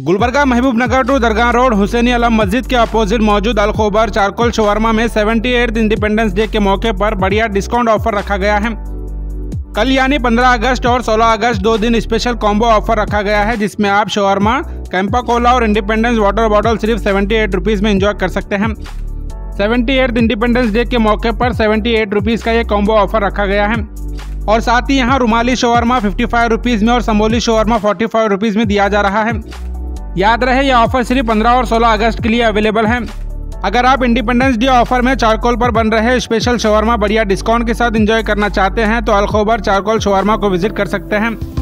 Gulbarga Mahbubnagar to दरगाह road Hussaini Alam मस्जिद के अपोजिट मौजूद अलखोबर चारकोल शवरमा में 78th इंडिपेंडेंस डे के मौके पर बढ़िया डिस्काउंट ऑफर रखा गया है। कल यानी 15 अगस्त और 16 अगस्त 2 दिन स्पेशल कॉम्बो ऑफर रखा गया है, जिसमें आप शवरमा, कैंपा कोला और इंडिपेंडेंस वाटर बॉटल सिर्फ 78 रुपीज़ में एंजॉय कर सकते हैं। 78th इंडिपेंडेंस डे के मौके पर 78 रुपीज़ का ये कॉम्बो ऑफर रखा गया है और साथ ही यहाँ रुमाली शवरमा 55 रुपीज़ में और समोली शवरमा 45 रुपीज़ में दिया जा रहा है। याद रहे यह ऑफर सिर्फ 15 और 16 अगस्त के लिए अवेलेबल है। अगर आप इंडिपेंडेंस डे ऑफर में चारकोल पर बन रहे स्पेशल शवरमा बढ़िया डिस्काउंट के साथ एंजॉय करना चाहते हैं तो अलखोबर चारकोल शवरमा को विजिट कर सकते हैं।